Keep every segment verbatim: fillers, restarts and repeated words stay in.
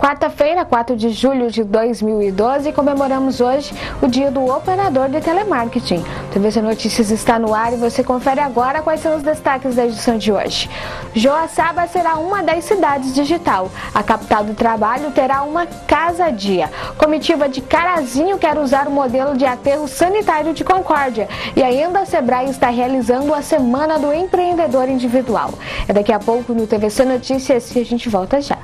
Quarta-feira, quatro de julho de dois mil e doze, comemoramos hoje o dia do operador de telemarketing. T V C Notícias está no ar e você confere agora quais são os destaques da edição de hoje. Joaçaba será uma das cidades digital. A capital do trabalho terá uma casa-dia. Comitiva de Carazinho quer usar o modelo de aterro sanitário de Concórdia. E ainda a Sebrae está realizando a Semana do Empreendedor Individual. É daqui a pouco no T V C Notícias e a gente volta já.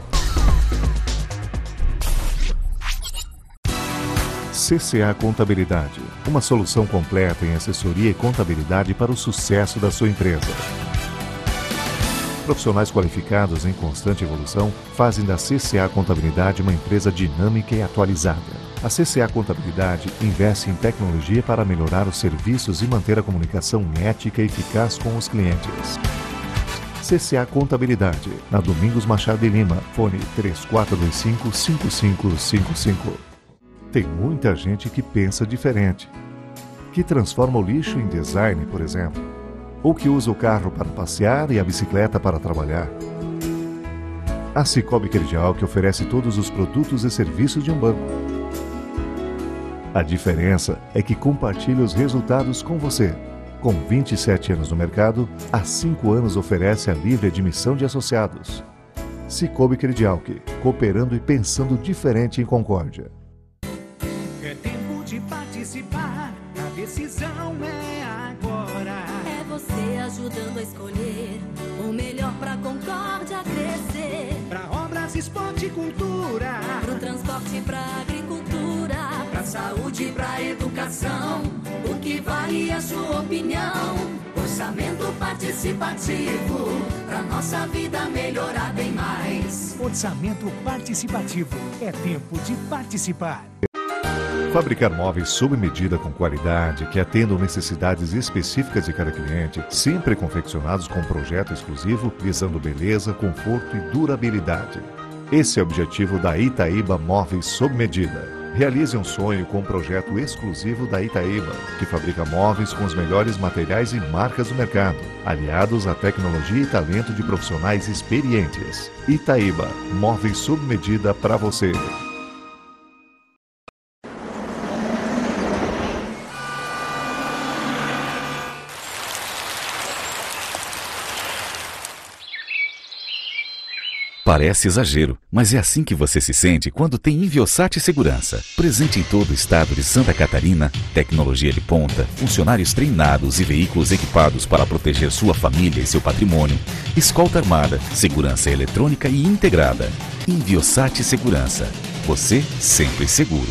C C A Contabilidade, uma solução completa em assessoria e contabilidade para o sucesso da sua empresa. Profissionais qualificados em constante evolução fazem da C C A Contabilidade uma empresa dinâmica e atualizada. A C C A Contabilidade investe em tecnologia para melhorar os serviços e manter a comunicação ética e eficaz com os clientes. C C A Contabilidade, na Domingos Machado de Lima, fone três quatro dois cinco, cinco cinco cinco cinco. Tem muita gente que pensa diferente, que transforma o lixo em design, por exemplo, ou que usa o carro para passear e a bicicleta para trabalhar. A Cicobi Credial que oferece todos os produtos e serviços de um banco. A diferença é que compartilha os resultados com você. Com vinte e sete anos no mercado, há cinco anos oferece a livre admissão de associados. Cicobi Credial, cooperando e pensando diferente em Concórdia. É tempo de participar, a decisão é agora. É você ajudando a escolher o melhor pra Concórdia crescer. Pra obras, esporte e cultura. Pro transporte, pra agricultura. Pra saúde, pra educação. O que vale é a sua opinião. Orçamento participativo. Pra nossa vida melhorar bem mais. Orçamento participativo. É tempo de participar. Fabricar móveis sob medida com qualidade, que atendam necessidades específicas de cada cliente, sempre confeccionados com um projeto exclusivo, visando beleza, conforto e durabilidade. Esse é o objetivo da Itaíba Móveis sob Medida. Realize um sonho com um projeto exclusivo da Itaíba, que fabrica móveis com os melhores materiais e marcas do mercado, aliados à tecnologia e talento de profissionais experientes. Itaíba, móveis sob medida para você. Parece exagero, mas é assim que você se sente quando tem Inviosat Segurança. Presente em todo o estado de Santa Catarina, tecnologia de ponta, funcionários treinados e veículos equipados para proteger sua família e seu patrimônio, escolta armada, segurança eletrônica e integrada. Inviosat Segurança. Você sempre seguro.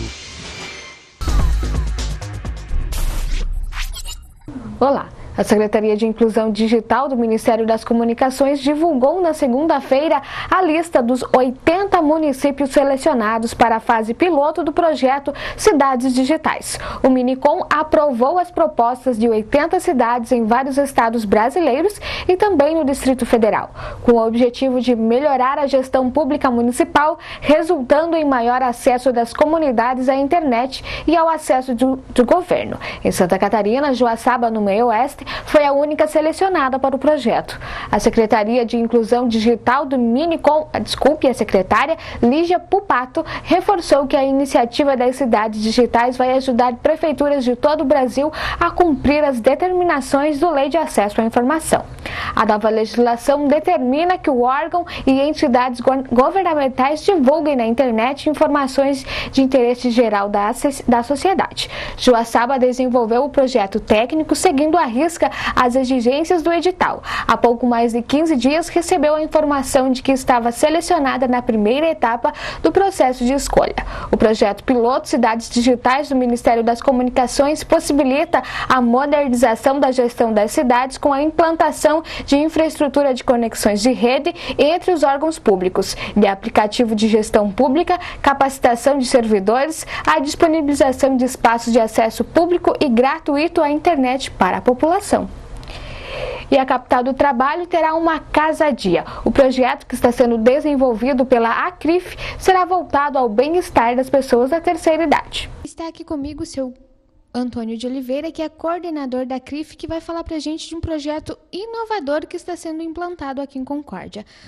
Olá! A Secretaria de Inclusão Digital do Ministério das Comunicações divulgou na segunda-feira a lista dos oitenta municípios selecionados para a fase piloto do projeto Cidades Digitais. O Minicom aprovou as propostas de oitenta cidades em vários estados brasileiros e também no Distrito Federal, com o objetivo de melhorar a gestão pública municipal, resultando em maior acesso das comunidades à internet e ao acesso do, do governo. Em Santa Catarina, Joaçaba, no meio oeste, foi a única selecionada para o projeto. A Secretaria de Inclusão Digital do Minicom, desculpe, a secretária Lígia Pupato, reforçou que a iniciativa das cidades digitais vai ajudar prefeituras de todo o Brasil a cumprir as determinações do Lei de Acesso à Informação. A nova legislação determina que o órgão e entidades governamentais divulguem na internet informações de interesse geral da, da sociedade. Joaçaba desenvolveu o projeto técnico seguindo a risca as exigências do edital. Há pouco mais de quinze dias recebeu a informação de que estava selecionada na primeira etapa do processo de escolha. O projeto piloto Cidades Digitais do Ministério das Comunicações possibilita a modernização da gestão das cidades com a implantação de infraestrutura de conexões de rede entre os órgãos públicos, de aplicativo de gestão pública, capacitação de servidores, a disponibilização de espaços de acesso público e gratuito à internet para a população. E a capital do trabalho terá uma casa-dia. O projeto, que está sendo desenvolvido pela Acrif, será voltado ao bem-estar das pessoas da terceira idade. Está aqui comigo o seu Antônio de Oliveira, que é coordenador da Acrif, que vai falar para a gente de um projeto inovador que está sendo implantado aqui em Concórdia.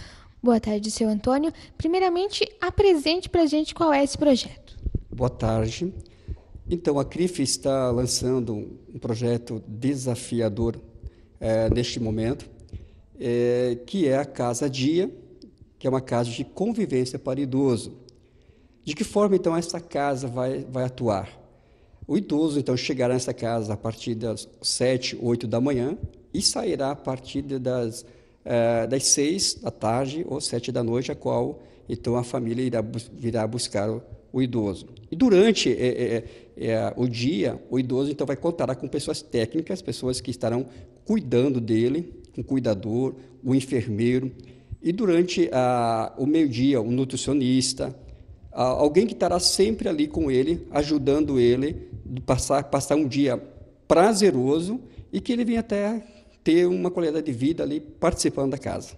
Boa tarde, seu Antônio. Primeiramente, apresente para a gente qual é esse projeto. Boa tarde. Então, a C R I F está lançando um projeto desafiador é, neste momento, é, que é a Casa Dia, que é uma casa de convivência para idoso. De que forma, então, essa casa vai, vai atuar? O idoso, então, chegará nessa casa a partir das sete, oito da manhã e sairá a partir das, uh, das seis da tarde ou sete da noite, a qual, então, a família irá, virá buscar o, o idoso. E durante é, é, é, o dia, o idoso, então, vai contar com pessoas técnicas, pessoas que estarão cuidando dele, um cuidador, um enfermeiro, e durante a, o meio-dia, um nutricionista, a, alguém que estará sempre ali com ele, ajudando ele a passar, passar um dia prazeroso e que ele venha até ter uma qualidade de vida ali participando da casa.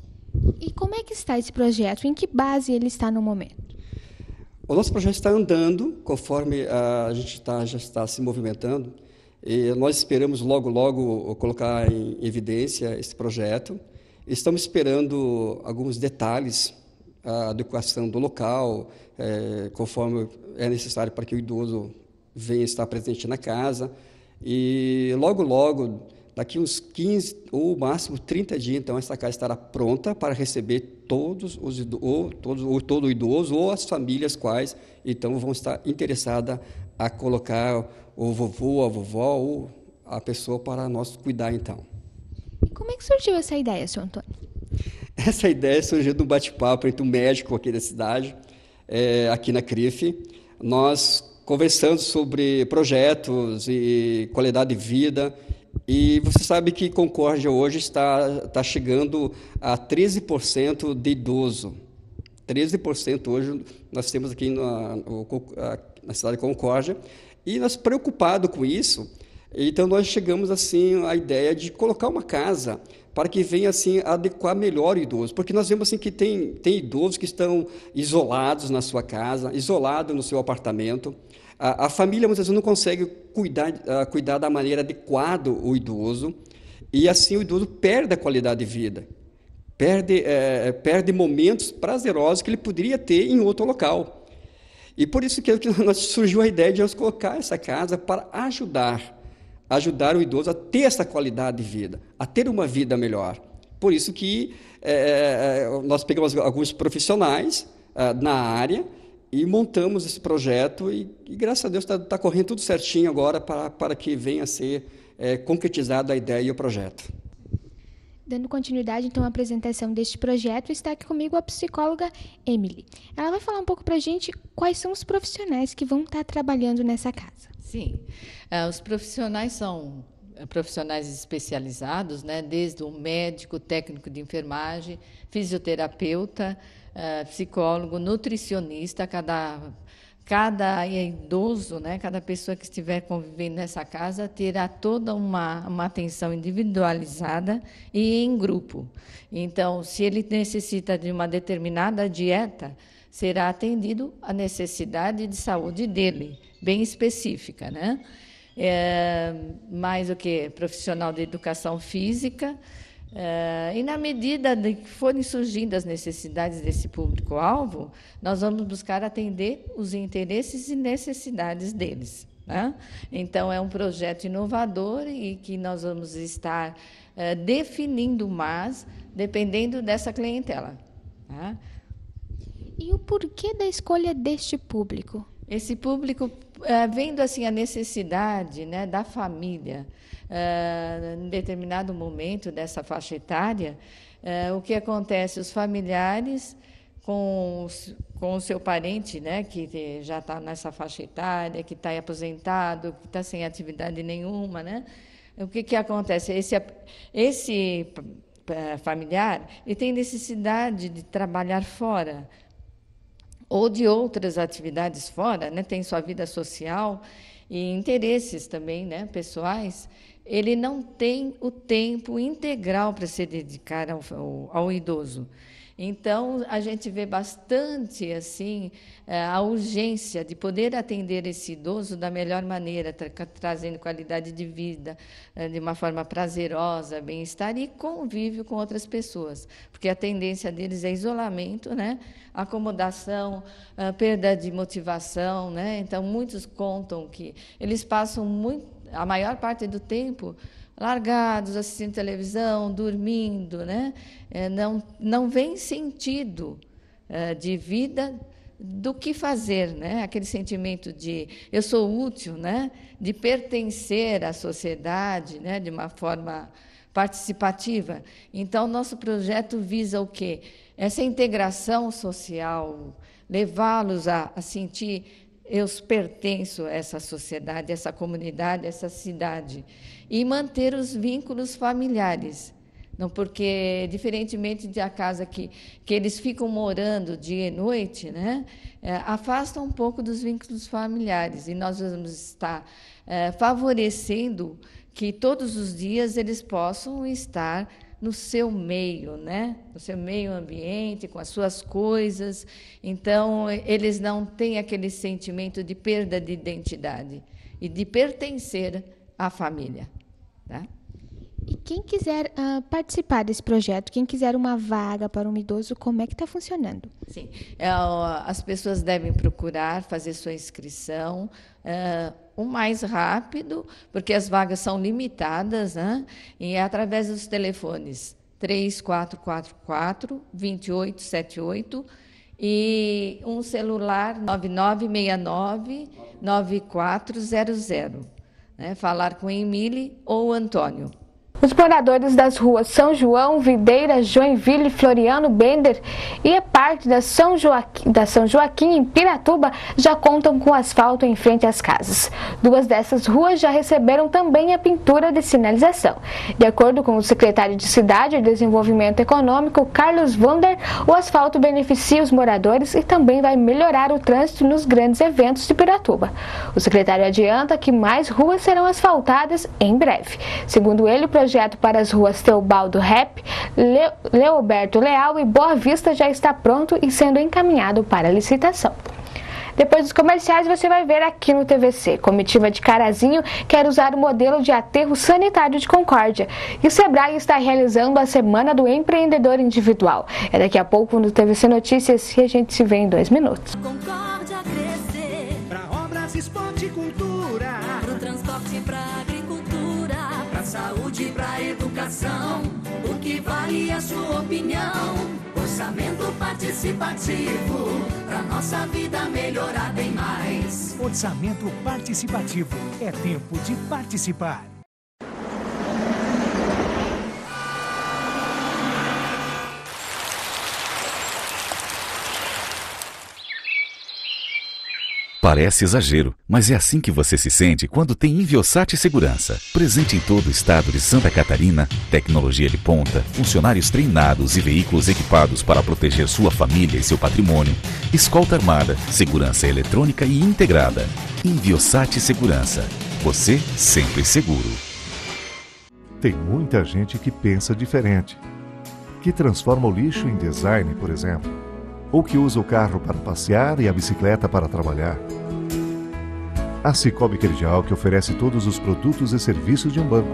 E como é que está esse projeto? Em que base ele está no momento? O nosso projeto está andando, conforme a gente está, já está se movimentando, e nós esperamos logo, logo colocar em evidência esse projeto. Estamos esperando alguns detalhes, a adequação do local, é, conforme é necessário para que o idoso venha estar presente na casa. E logo, logo, daqui uns quinze ou máximo trinta dias, então, essa casa estará pronta para receber todos os ou, todos, ou todo o idoso ou as famílias quais, então, vão estar interessadas a colocar o vovô, a vovó ou a pessoa para nós cuidar, então. E como é que surgiu essa ideia, seu Antônio? Essa ideia surgiu de um bate-papo entre um médico aqui da cidade, é, aqui na C R I F. Nós conversando sobre projetos e qualidade de vida. E você sabe que Concórdia hoje está, está chegando a treze por cento de idoso. treze por cento hoje nós temos aqui na, na cidade de Concórdia. E nós, preocupados com isso, então nós chegamos assim à ideia de colocar uma casa para que venha assim adequar melhor o idoso, porque nós vemos assim que tem, tem idosos que estão isolados na sua casa, isolados no seu apartamento. A, a família muitas vezes não consegue cuidar, uh, cuidar da maneira adequada o idoso, e assim o idoso perde a qualidade de vida, perde, é, perde momentos prazerosos que ele poderia ter em outro local. E por isso que nós surgiu a ideia de nós colocar essa casa para ajudar, ajudar o idoso a ter essa qualidade de vida, a ter uma vida melhor. Por isso que é, nós pegamos alguns profissionais é, na área e montamos esse projeto e, e graças a Deus, está tá correndo tudo certinho agora para, para que venha a ser é, concretizada a ideia e o projeto. Dando continuidade, então, à apresentação deste projeto, está aqui comigo a psicóloga Emily. Ela vai falar um pouco para a gente quais são os profissionais que vão estar trabalhando nessa casa. Sim, uh, os profissionais são profissionais especializados, né, desde o médico, técnico de enfermagem, fisioterapeuta, uh, psicólogo, nutricionista. Cada, cada idoso, né, cada pessoa que estiver convivendo nessa casa terá toda uma, uma atenção individualizada e em grupo. Então, se ele necessita de uma determinada dieta, será atendido à necessidade de saúde dele, bem específica, né? É, mais o que? Profissional de educação física. É, e, na medida de que forem surgindo as necessidades desse público-alvo, nós vamos buscar atender os interesses e necessidades deles, né? Então, é um projeto inovador e que nós vamos estar é, definindo mais, dependendo dessa clientela, né? E o porquê da escolha deste público? Esse público, é, vendo assim a necessidade, né, da família, é, em determinado momento dessa faixa etária, é, o que acontece? Os familiares com, os, com o seu parente, né, que já está nessa faixa etária, que está aposentado, que está sem atividade nenhuma, né? O que, que acontece? Esse, esse familiar ele tem necessidade de trabalhar fora, ou de outras atividades fora, né, tem sua vida social e interesses também, né, pessoais, ele não tem o tempo integral para se dedicar ao, ao, ao idoso. Então, a gente vê bastante assim a urgência de poder atender esse idoso da melhor maneira, tra trazendo qualidade de vida, de uma forma prazerosa, bem-estar e convívio com outras pessoas, porque a tendência deles é isolamento, né? Acomodação, perda de motivação, né? Então, muitos contam que eles passam muito, a maior parte do tempo largados, assistindo televisão, dormindo, né? É, não, não vem sentido é, de vida do que fazer, né? Aquele sentimento de eu sou útil, né? De pertencer à sociedade, né? De uma forma participativa. Então, nosso projeto visa o quê? Essa integração social, levá-los a, a sentir eu pertenço a essa sociedade, a essa comunidade, a essa cidade. E manter os vínculos familiares. Não, porque, diferentemente da casa que, que eles ficam morando dia e noite, né, é, afasta um pouco dos vínculos familiares. E nós vamos estar é, favorecendo que todos os dias eles possam estar no seu meio, né? No seu meio ambiente, com as suas coisas. Então, eles não têm aquele sentimento de perda de identidade e de pertencer à família. Tá? E quem quiser uh, participar desse projeto, quem quiser uma vaga para um idoso, como é que está funcionando? Sim, é, as pessoas devem procurar fazer sua inscrição é, o mais rápido, porque as vagas são limitadas, né? E é através dos telefones três quatro quatro quatro, dois oito sete oito e um celular nove nove seis nove, nove quatro zero zero. Né? Falar com Emília ou Antônio. Os moradores das ruas São João, Videira, Joinville, Floriano, Bender e parte da São Joaquim, da São Joaquim em Piratuba já contam com asfalto em frente às casas. Duas dessas ruas já receberam também a pintura de sinalização. De acordo com o secretário de Cidade e Desenvolvimento Econômico, Carlos Wunder, o asfalto beneficia os moradores e também vai melhorar o trânsito nos grandes eventos de Piratuba. O secretário adianta que mais ruas serão asfaltadas em breve. Segundo ele, o projeto O projeto para as ruas Teobaldo Rep, Le Leoberto Leal e Boa Vista já está pronto e sendo encaminhado para licitação. Depois dos comerciais, você vai ver aqui no T V C. Comitiva de Carazinho quer usar o modelo de aterro sanitário de Concórdia. E o Sebrae está realizando a Semana do Empreendedor Individual. É daqui a pouco no T V C Notícias e a gente se vê em dois minutos. Concórdia crescer. Para obras, esporte e cultura. Pro transporte, pra agricultura. Pra saúde, pra educação, o que vale é a sua opinião. Orçamento participativo, pra nossa vida melhorar bem mais. Orçamento participativo. É tempo de participar. Parece exagero, mas é assim que você se sente quando tem Inviosat Segurança. Presente em todo o estado de Santa Catarina, tecnologia de ponta, funcionários treinados e veículos equipados para proteger sua família e seu patrimônio, escolta armada, segurança eletrônica e integrada. Inviosat Segurança. Você sempre seguro. Tem muita gente que pensa diferente, que transforma o lixo em design, por exemplo, ou que usa o carro para passear e a bicicleta para trabalhar. A Cicobi Credial que oferece todos os produtos e serviços de um banco.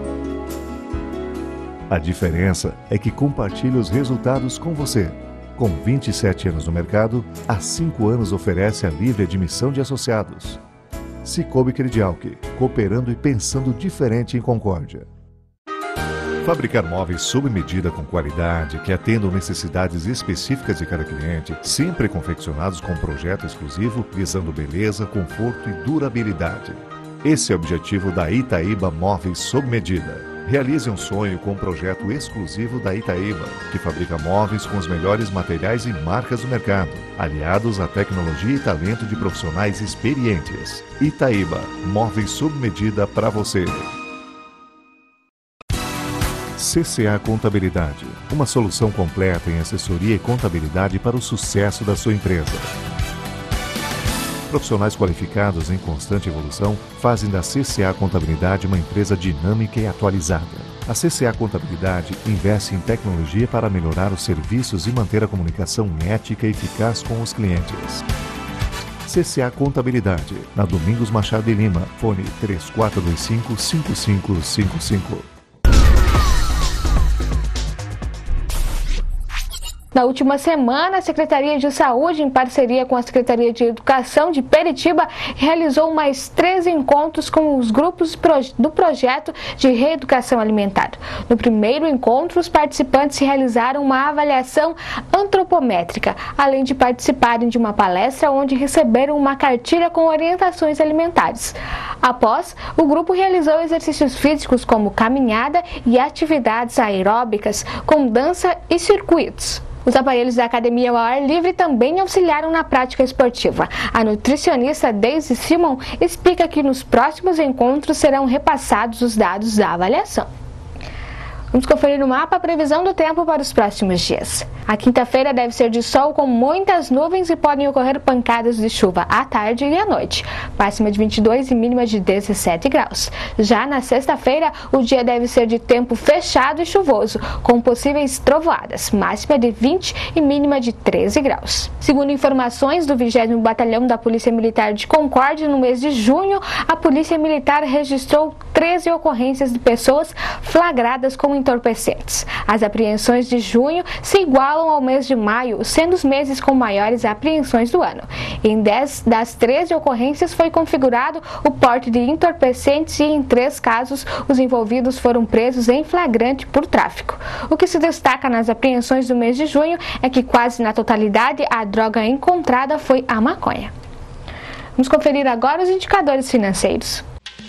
A diferença é que compartilha os resultados com você. Com vinte e sete anos no mercado, há cinco anos oferece a livre admissão de associados. Cicobi Credial, cooperando e pensando diferente em Concórdia. Fabricar móveis sob medida com qualidade, que atendam necessidades específicas de cada cliente, sempre confeccionados com um projeto exclusivo, visando beleza, conforto e durabilidade. Esse é o objetivo da Itaíba Móveis sob medida. Realize um sonho com um projeto exclusivo da Itaíba, que fabrica móveis com os melhores materiais e marcas do mercado, aliados à tecnologia e talento de profissionais experientes. Itaíba, móveis sob medida para você. C C A Contabilidade, uma solução completa em assessoria e contabilidade para o sucesso da sua empresa. Profissionais qualificados em constante evolução fazem da C C A Contabilidade uma empresa dinâmica e atualizada. A C C A Contabilidade investe em tecnologia para melhorar os serviços e manter a comunicação ética e eficaz com os clientes. C C A Contabilidade, na Domingos Machado de Lima, fone três quatro dois cinco, cinco cinco cinco cinco. Na última semana, a Secretaria de Saúde, em parceria com a Secretaria de Educação de Peritiba, realizou mais três encontros com os grupos do projeto de reeducação alimentar. No primeiro encontro, os participantes realizaram uma avaliação antropométrica, além de participarem de uma palestra onde receberam uma cartilha com orientações alimentares. Após, o grupo realizou exercícios físicos como caminhada e atividades aeróbicas com dança e circuitos. Os aparelhos da academia ao ar livre também auxiliaram na prática esportiva. A nutricionista Daisy Simon explica que nos próximos encontros serão repassados os dados da avaliação. Vamos conferir no mapa a previsão do tempo para os próximos dias. A quinta-feira deve ser de sol com muitas nuvens e podem ocorrer pancadas de chuva à tarde e à noite. Máxima de vinte e dois e mínima de dezessete graus. Já na sexta-feira, o dia deve ser de tempo fechado e chuvoso, com possíveis trovoadas. Máxima de vinte e mínima de treze graus. Segundo informações do vigésimo Batalhão da Polícia Militar de Concórdia, no mês de junho, a Polícia Militar registrou treze ocorrências de pessoas flagradas com entorpecentes. As apreensões de junho se igualam ao mês de maio, sendo os meses com maiores apreensões do ano. Em dez das treze ocorrências foi configurado o porte de entorpecentes e em três casos os envolvidos foram presos em flagrante por tráfico. O que se destaca nas apreensões do mês de junho é que quase na totalidade a droga encontrada foi a maconha. Vamos conferir agora os indicadores financeiros.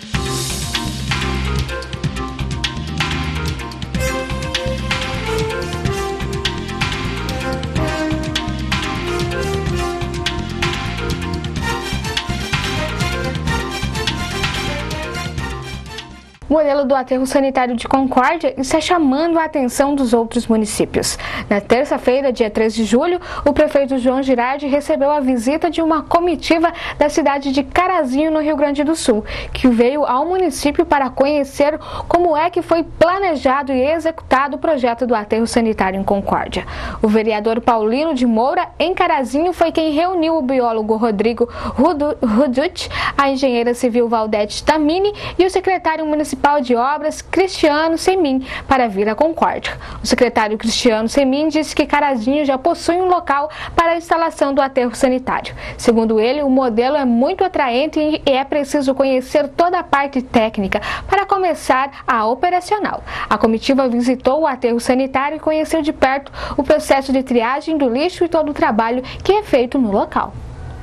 O modelo do aterro sanitário de Concórdia está chamando a atenção dos outros municípios. Na terça-feira, dia três de julho, o prefeito João Girardi recebeu a visita de uma comitiva da cidade de Carazinho, no Rio Grande do Sul, que veio ao município para conhecer como é que foi planejado e executado o projeto do aterro sanitário em Concórdia. O vereador Paulino de Moura, em Carazinho, foi quem reuniu o biólogo Rodrigo Rudut, a engenheira civil Valdete Tamini e o secretário municipal de Obras, Cristiano Semin, para vir a Concórdia. O secretário Cristiano Semin disse que Carazinho já possui um local para a instalação do aterro sanitário. Segundo ele, o modelo é muito atraente e é preciso conhecer toda a parte técnica para começar a operacional. A comitiva visitou o aterro sanitário e conheceu de perto o processo de triagem do lixo e todo o trabalho que é feito no local.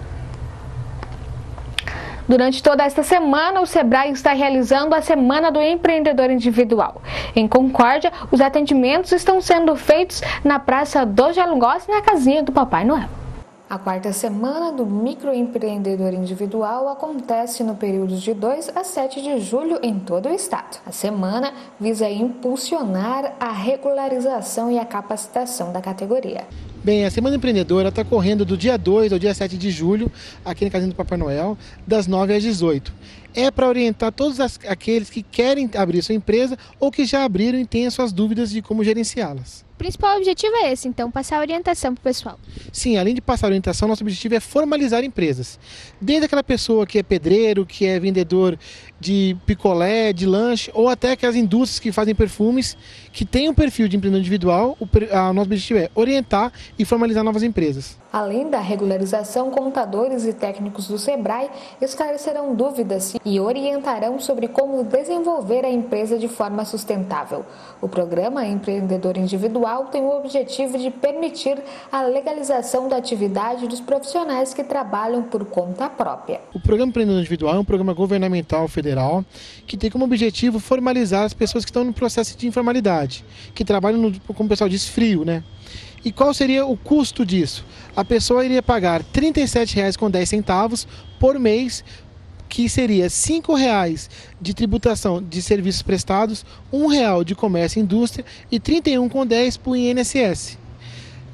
Durante toda esta semana, o Sebrae está realizando a Semana do Empreendedor Individual. Em Concórdia, os atendimentos estão sendo feitos na Praça do Jalungós, na casinha do Papai Noel. A quarta semana do microempreendedor individual acontece no período de dois a sete de julho em todo o estado. A semana visa impulsionar a regularização e a capacitação da categoria. Bem, a Semana Empreendedora está correndo do dia dois ao dia sete de julho, aqui na Casinha do Papai Noel, das nove às dezoito. É para orientar todos as, aqueles que querem abrir sua empresa ou que já abriram e têm as suas dúvidas de como gerenciá-las. O principal objetivo é esse, então, passar orientação para o pessoal. Sim, além de passar orientação, nosso objetivo é formalizar empresas. Desde aquela pessoa que é pedreiro, que é vendedor de picolé, de lanche, ou até aquelas indústrias que fazem perfumes, que têm um perfil de empreendedor individual, o, a, nosso objetivo é orientar e formalizar novas empresas. Além da regularização, contadores e técnicos do Sebrae esclarecerão dúvidas e orientarão sobre como desenvolver a empresa de forma sustentável. O programa Empreendedor Individual tem o objetivo de permitir a legalização da atividade dos profissionais que trabalham por conta própria. O programa Empreendedor Individual é um programa governamental federal que tem como objetivo formalizar as pessoas que estão no processo de informalidade, que trabalham, no, como o pessoal diz, frio, né? E qual seria o custo disso? A pessoa iria pagar trinta e sete reais e dez centavos por mês, que seria cinco reais de tributação de serviços prestados, um real de comércio e indústria e trinta e um reais e dez centavos para o I N S S.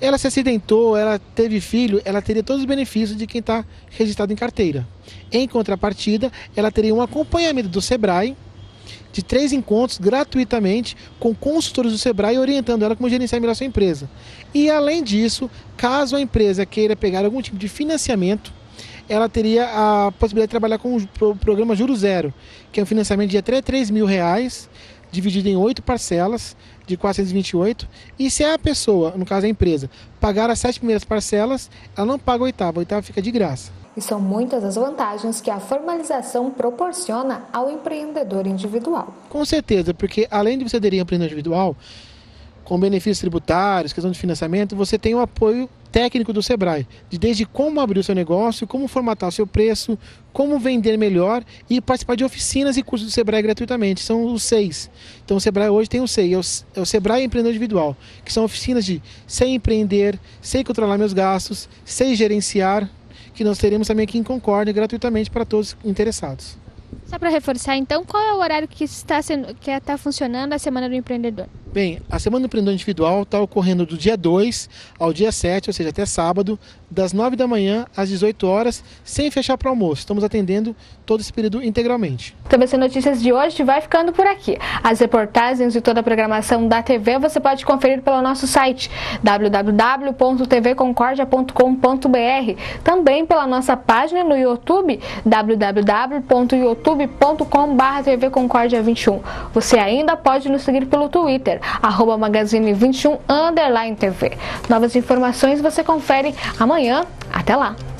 ela se acidentou, ela teve filho, ela teria todos os benefícios de quem está registrado em carteira. Em contrapartida, ela teria um acompanhamento do Sebrae, de três encontros gratuitamente com consultores do Sebrae orientando ela como gerenciar melhor sua empresa. E além disso, caso a empresa queira pegar algum tipo de financiamento, ela teria a possibilidade de trabalhar com o programa Juro Zero, que é um financiamento de até três mil reais, dividido em oito parcelas de quatrocentos e vinte e oito. E se a pessoa, no caso a empresa, pagar as sete primeiras parcelas, ela não paga a oitava, a oitava fica de graça. E são muitas as vantagens que a formalização proporciona ao empreendedor individual. Com certeza, porque além de você aderir ao empreendedor individual, com benefícios tributários, questão de financiamento, você tem o apoio técnico do Sebrae, de desde como abrir o seu negócio, como formatar o seu preço, como vender melhor e participar de oficinas e cursos do Sebrae gratuitamente. São os seis. Então o Sebrae hoje tem os seis. É o Sebrae Empreendedor Individual, que são oficinas de sei empreender, sei controlar meus gastos, sei gerenciar, que nós teremos também aqui em Concórdia gratuitamente para todos interessados. Só para reforçar, então, qual é o horário que está, sendo, que está funcionando a Semana do Empreendedor? Bem, a Semana do Empreendedor Individual está ocorrendo do dia dois ao dia sete, ou seja, até sábado, das nove da manhã às dezoito horas, sem fechar para o almoço. Estamos atendendo todo esse período integralmente. T V C Notícias de hoje vai ficando por aqui. As reportagens e toda a programação da T V você pode conferir pelo nosso site w w w ponto t v concordia ponto com ponto b r, também pela nossa página no YouTube, w w w ponto youtube ponto com barra t v concordia vinte e um. Você ainda pode nos seguir pelo Twitter, arroba magazine vinte e um underline T V. Novas informações você confere amanhã. Até lá!